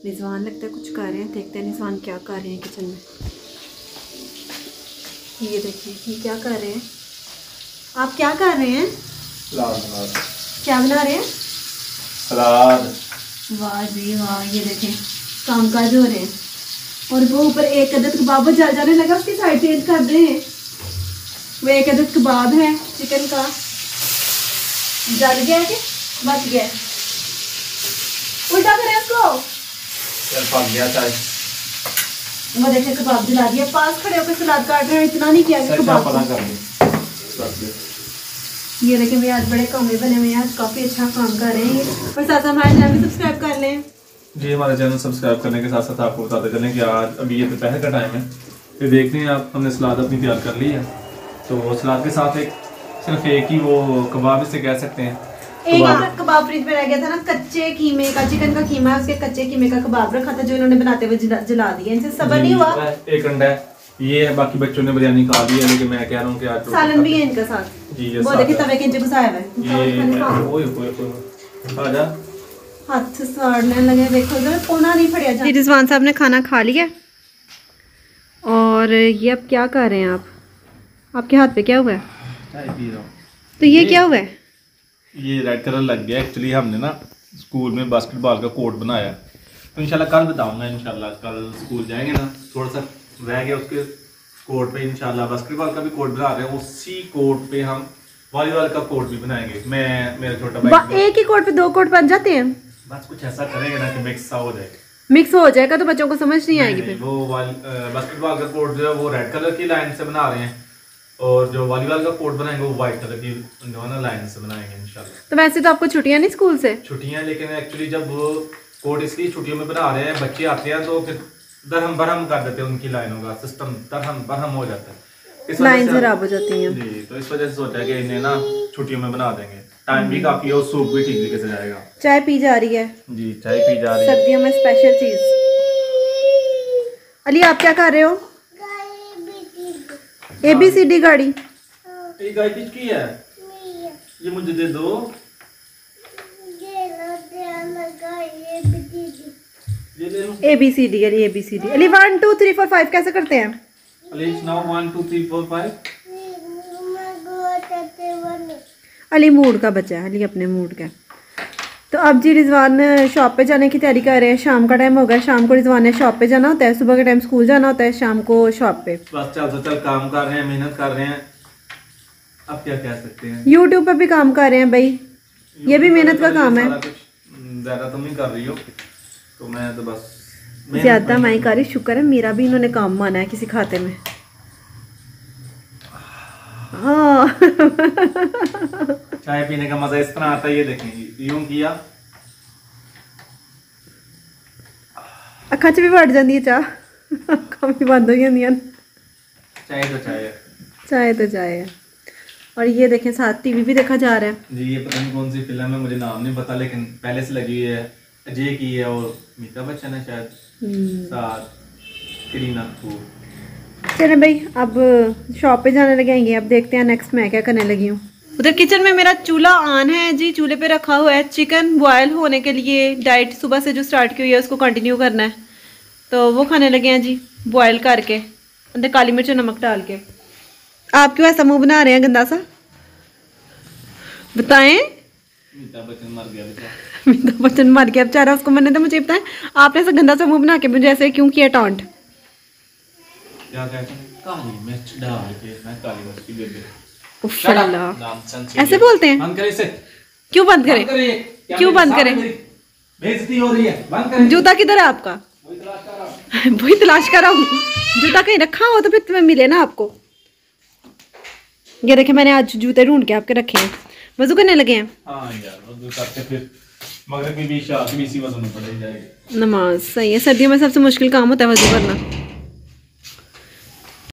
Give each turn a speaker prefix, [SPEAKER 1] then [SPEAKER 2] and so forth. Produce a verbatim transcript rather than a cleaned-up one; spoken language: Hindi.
[SPEAKER 1] निज़वान लगता है कुछ कर रहे हैं, देखते हैं निज़वान क्या कर रहे हैं किचन में। ये देखिए ये क्या कर रहे हैं, आप क्या कर रहे हैं?
[SPEAKER 2] सलाद बना रहे हैं।
[SPEAKER 1] क्या बना रहे हैं?
[SPEAKER 2] सलाद।
[SPEAKER 1] वाह जी वाह, ये देखें कामकाज हो रहे हैं। और वो ऊपर एक अदद कबाब जल जाने लगा, उसकी साइड चेंज कर रहे हैं। वो एक अदद कबाब है चिकन का, जल गया है कि बच गया, उल्टा करें उसको।
[SPEAKER 2] पक गया चाय।
[SPEAKER 1] वो देखे कबाब जला दिया, पास खड़े होकर सलाद काट रहे हैं, इतना नहीं किया कि कबाब
[SPEAKER 2] पता कर दे।
[SPEAKER 1] ये देखें भैया आज बड़े कौमे बने हुए हैं, आज काफ़ी अच्छा काम कर रहे हैं। और साथ हमारे चैनल सब्सक्राइब कर लें
[SPEAKER 2] जी। हमारे चैनल सब्सक्राइब करने के साथ साथ आपको बताते चलें कि आज अभी ये दोपहर का टाइम है। फिर देखते हैं आप, हमने सलाद अपनी तैयार कर ली है। तो सलाद के साथ एक सिर्फ एक ही वो कबाब इसे कह सकते हैं,
[SPEAKER 1] एक कबाब फ्रिज में रह गया था ना, कच्चे कीमे का, चिकन का कीमा है, उसके कच्चे कीमे का कबाब रखा था जो इन्होंने बनाते हुए जला, जला दिया। इनसे सब्र नहीं हुआ। एक
[SPEAKER 2] अंडा है ये है, बाकी बच्चों ने बिरयानी खा ली है, लेकिन मैं कह रहा हूँ कि आज
[SPEAKER 1] सालन भी है इनका साथ।
[SPEAKER 2] जी ये
[SPEAKER 1] वो देखिए तवे के नीचे घुसाया हुआ है,
[SPEAKER 2] ये ओए ओए ओए आजा
[SPEAKER 1] हाथ से साड़ने लगे। देखो जरा कोना नहीं फड़िया जा। रिजवान साहब ने खाना खा लिया और ये अब क्या कर रहे हैं आप? आपके हाथ पे क्या हुआ है?
[SPEAKER 2] चाय पी रहा हूँ।
[SPEAKER 1] तो ये क्या हुआ है?
[SPEAKER 2] ये रेड कलर लग गया। एक्चुअली हमने ना स्कूल में बास्केटबॉल का कोर्ट बनाया, तो इंशाल्लाह कल बताऊंगा। इंशाल्लाह कल स्कूल जाएंगे ना, थोड़ा सा रह गया उसके कोर्ट पे इंशाल्लाह बास्केटबॉल का भी कोर्ट बना रहे हैं। उसी कोर्ट पे हम वॉलीबॉल का कोर्ट भी बनाएंगे। मैं मेरा छोटा भाई
[SPEAKER 1] एक ही कोर्ट पे दो कोर्ट बन जाते हैं।
[SPEAKER 2] बस कुछ ऐसा करेंगे ना कि मिक्स हो जाए।
[SPEAKER 1] मिक्स हो जाएगा तो बच्चों को समझ नहीं आएगी। फिर
[SPEAKER 2] वो बास्केटबॉल का कोर्ट जो है वो रेड कलर की लाइन से बना रहे हैं, और जो वॉलीबॉल का कोर्ट बनाएंगे वो व्हाइट कलर की जो है ना लाइन से बनाएंगे इंशाल्लाह।
[SPEAKER 1] तो वैसे तो आपको छुट्टियां नहीं स्कूल से?
[SPEAKER 2] छुट्टियां, लेकिन एक्चुअली जब वो कोर्ट इसलिए छुट्टियों में बना रहे हैं, बच्चे आते हैं तो फिर दरहम बरहम कर देते हैं, उनकी लाइनों का सिस्टम दरहम बरहम हो जाता है, इस
[SPEAKER 1] लाइन खराब हो जाती है
[SPEAKER 2] जी। तो इस वजह से सोचा है कि इन्हें ना छुट्टियों में बना देंगे, टाइम भी काफी है और सूप भी ठीक तरीके से जाएगा।
[SPEAKER 1] चाय पी जा रही है
[SPEAKER 2] जी, चाय पी जा रही है
[SPEAKER 1] सर्दियों में स्पेशल चीज। अली आप क्या कर रहे हो? ए बी सी डी गाड़ी।
[SPEAKER 2] ये गाय किसकी है? ये मुझे दे दो। ये ले लो।
[SPEAKER 1] A B C D Ali, A B C D Ali. One two three four five कैसे करते हैं?
[SPEAKER 2] Ali now one two three four five.
[SPEAKER 1] Ali mood का बच्चा है, अली अपने मूड का। तो अब जी रिजवान शॉप पे जाने की तैयारी कर रहे हैं। शाम का टाइम हो गया, शाम को रिजवान ने शॉप पे जाना होता है। सुबह के टाइम स्कूल जाना होता है, शाम को शॉप पे।
[SPEAKER 2] बस चल चल काम कर रहे हैं, मेहनत कर रहे हैं, अब क्या कह सकते हैं।
[SPEAKER 1] यूट्यूब पे भी काम कर रहे हैं भाई, ये भी मेहनत का काम है।
[SPEAKER 2] ज्यादा तुम नहीं कर रही हो, तो मैं तो बस
[SPEAKER 1] ज्यादा मैं कर रही। शुक्र है मेरा भी इन्होंने काम माना है किसी खाते में। हाँ
[SPEAKER 2] चाय पीने का मजा इस तरह आता है, ये देखें यूं किया
[SPEAKER 1] अखा च भी बढ़ जाती है चाह, अखा भी बंद हो जाती।
[SPEAKER 2] चाय तो चाय है,
[SPEAKER 1] चाय तो चाय है। और ये देखें साथ टीवी भी देखा जा रहा है
[SPEAKER 2] जी। ये पता नहीं कौन सी फिल्म है, मुझे नाम नहीं पता, लेकिन पहले से लगी हुई है, अजय की है और अमिताभ बच्चन है शायद, साथ करीना कपूर।
[SPEAKER 1] चले भाई अब शॉप पे जाने लगेंगे। अब देखते हैं नेक्स्ट मैं क्या करने लगी हूँ। उधर किचन में मेरा चूल्हा ऑन है जी, चूल्हे पे रखा हुआ है चिकन बॉयल होने के लिए। डाइट सुबह से जो स्टार्ट की हुई है उसको कंटिन्यू करना है, तो वो खाने लगे हैं जी बॉयल करके, अंदर काली मिर्च और नमक डाल के। आप क्यों ऐसा मुंह बना रहे हैं गंदा सा, बताएं?
[SPEAKER 2] अमिताभ बच्चन मर गया बेचारा।
[SPEAKER 1] अमिताभ बच्चन मर गया बेचारा, उसको मैंने तो मुझे बताएं आपने ऐसा गंदा सा मुंह बना के मुझे ऐसे क्यों किया टॉन्ट?
[SPEAKER 2] क्या कहते हैं, काली मिर्च डाल के मैं काली मिर्च की बेबी।
[SPEAKER 1] ऐसे बोलते हैं?
[SPEAKER 2] बंद करें इसे।
[SPEAKER 1] क्यों बंद करें? क्यों बंद करें?
[SPEAKER 2] बेइज्जती हो रही है, बंद करें।
[SPEAKER 1] जूता किधर है आपका? वही तलाश कर रहा हूँ। जूता कहीं रखा हो तो फिर तुम्हें मिले ना आपको। ये देखे मैंने आज जूते ढूंढ के आपके रखे हैं। वजू करने लगे हैं?
[SPEAKER 2] हाँ यार वजू करके फिर मगरिब की भी इशा की भी इसी वजू में पड़ जाएगी।
[SPEAKER 1] नमाज सही है, सर्दियों में सबसे मुश्किल काम होता है वजू करना।